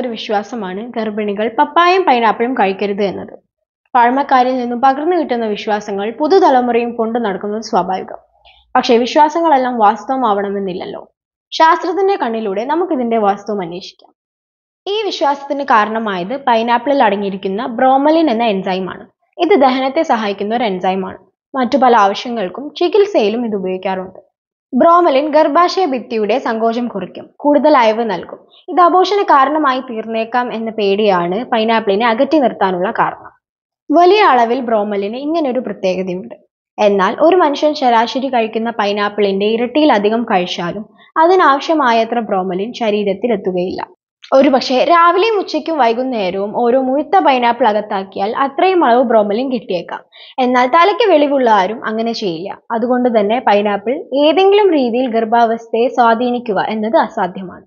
ഒരു വിശ്വാസമാണ് ഗർഭിണികൾ പപ്പായയും പൈനാപ്പിളും കഴിക്കരുത് എന്നത്. പഴമക്കാരിൽ നിന്നും പകർന്നു കിട്ടുന്ന വിശ്വാസങ്ങൾ പുതുതലമുറയും കൊണ്ടു നടക്കുന്നത് സ്വാഭാവികം. പക്ഷേ വിശ്വാസങ്ങളെല്ലാം വാസ്തവമാവണമെന്നില്ലല്ലോ. ശാസ്ത്രത്തിന്റെ കണ്ണിലൂടെ നമുക്കിതിന്റെ വാസ്തവം അന്വേഷിക്കാം. ഈ വിശ്വാസത്തിന് കാരണമായത് പൈനാപ്പിളിൽ അടങ്ങിയിരിക്കുന്ന ബ്രോമലിൻ എന്ന എൻസൈമാണ്. ഇത് ദഹനത്തെ സഹായിക്കുന്ന ഒരു എൻസൈമാണ്. മറ്റു പല ആവശ്യങ്ങൾക്കും ചികിത്സയിലും ഇത് ഉപയോഗിക്കാറുണ്ട്. ബ്രോമലിൻ ഗർഭാശയ ഭിത്തിയുടെ സങ്കോചം കുറയ്ക്കും, കൂടുതൽ അയവ് നൽകും. ഇത് അബോർഷന് കാരണമായി തീർന്നേക്കാം എന്ന പേടിയാണ് പൈനാപ്പിളിനെ അകറ്റി നിർത്താനുള്ള കാരണം. വലിയ അളവിൽ ബ്രോമലിന് ഇങ്ങനൊരു പ്രത്യേകതയുണ്ട്. എന്നാൽ ഒരു മനുഷ്യൻ ശരാശരി കഴിക്കുന്ന പൈനാപ്പിളിന്റെ ഇരട്ടിയിലധികം കഴിച്ചാലും അതിനാവശ്യമായത്ര ബ്രോമലിൻ ശരീരത്തിൽ എത്തുകയില്ല. ഒരുപക്ഷെ രാവിലെയും ഉച്ചയ്ക്കും വൈകുന്നേരവും ഓരോ മുഴുത്ത പൈനാപ്പിൾ അകത്താക്കിയാൽ അത്രയും അളവ് ബ്രോമലിൻ കിട്ടിയേക്കാം. എന്നാൽ തലയ്ക്ക് വെളിവുള്ള ആരും അങ്ങനെ ചെയ്യില്ല. അതുകൊണ്ട് തന്നെ പൈനാപ്പിൾ ഏതെങ്കിലും രീതിയിൽ ഗർഭാവസ്ഥയെ സ്വാധീനിക്കുക എന്നത് അസാധ്യമാണ്.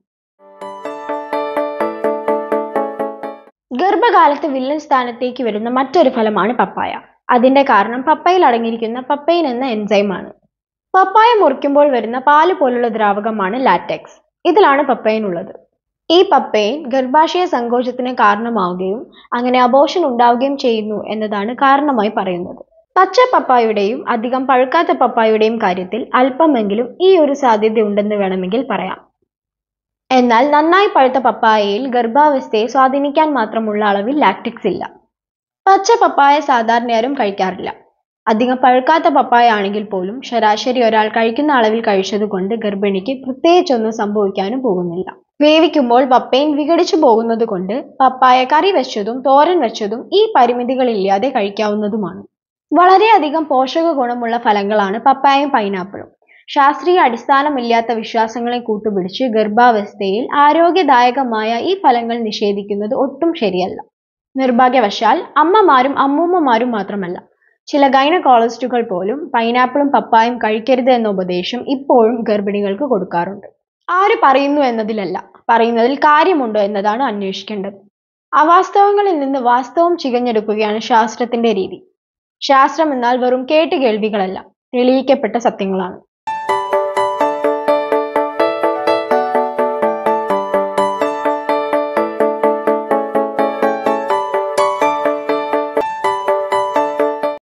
ഗർഭകാലത്ത് വില്ലൻ സ്ഥാനത്തേക്ക് വരുന്ന മറ്റൊരു ഫലമാണ് പപ്പായ. അതിന്റെ കാരണം പപ്പയിൽ അടങ്ങിയിരിക്കുന്ന പപ്പൈൻ എന്ന എൻസൈമാണ്. പപ്പായ മുറിക്കുമ്പോൾ വരുന്ന പാല് പോലുള്ള ദ്രാവകമാണ് ലാറ്റക്സ്. ഇതിലാണ് പപ്പൈൻ ഉള്ളത്. ഈ പപ്പൈൻ ഗർഭാശയ സങ്കോചത്തിന് കാരണമാവുകയും അങ്ങനെ അബോർഷൻ ഉണ്ടാവുകയും ചെയ്യുന്നു എന്നതാണ് കാരണമായി പറയുന്നത്. പച്ച പപ്പായയുടെയും അധികം പഴുക്കാത്ത പപ്പായയുടെയും കാര്യത്തിൽ അല്പമെങ്കിലും ഈ ഒരു സാധ്യത ഉണ്ടെന്ന് വേണമെങ്കിൽ പറയാം. എന്നാൽ നന്നായി പഴുത്ത പപ്പായയിൽ ഗർഭാവസ്ഥയെ സ്വാധീനിക്കാൻ മാത്രമുള്ള അളവിൽ ലാക്റ്റിക്സ് ഇല്ല. പച്ച പപ്പായ സാധാരണ ആരും കഴിക്കാറില്ല. അധികം പഴുക്കാത്ത പപ്പായ ആണെങ്കിൽ പോലും ശരാശരി ഒരാൾ കഴിക്കുന്ന അളവിൽ കഴിച്ചതുകൊണ്ട് ഗർഭിണിക്ക് പ്രത്യേകിച്ചൊന്നും സംഭവിക്കാനും പോകുന്നില്ല. വേവിക്കുമ്പോൾ പപ്പൈൻ വിഘടിച്ചു പോകുന്നത് കൊണ്ട് പപ്പായ കറി വെച്ചതും തോരൻ വെച്ചതും ഈ പരിമിതികളില്ലാതെ കഴിക്കാവുന്നതുമാണ്. വളരെയധികം പോഷക ഗുണമുള്ള ഫലങ്ങളാണ് പപ്പായയും പൈനാപ്പിളും. ശാസ്ത്രീയ അടിസ്ഥാനമില്ലാത്ത വിശ്വാസങ്ങളെ കൂട്ടുപിടിച്ച് ഗർഭാവസ്ഥയിൽ ആരോഗ്യദായകമായ ഈ ഫലങ്ങൾ നിഷേധിക്കുന്നത് ഒട്ടും ശരിയല്ല. നിർഭാഗ്യവശാൽ അമ്മമാരും അമ്മൂമ്മമാരും മാത്രമല്ല, ചില ഗൈനക്കോളജിസ്റ്റുകൾ പോലും പൈനാപ്പിളും പപ്പായും കഴിക്കരുത് എന്ന ഉപദേശം ഇപ്പോഴും ഗർഭിണികൾക്ക് കൊടുക്കാറുണ്ട്. ആര് പറയുന്നു എന്നതിലല്ല, പറയുന്നതിൽ കാര്യമുണ്ടോ എന്നതാണ് അന്വേഷിക്കേണ്ടത്. അവാസ്തവങ്ങളിൽ നിന്ന് വാസ്തവം ചികഞ്ഞെടുക്കുകയാണ് ശാസ്ത്രത്തിന്റെ രീതി. ശാസ്ത്രം എന്നാൽ വെറും കേട്ടുകേൾവികളല്ല, തെളിയിക്കപ്പെട്ട സത്യങ്ങളാണ്.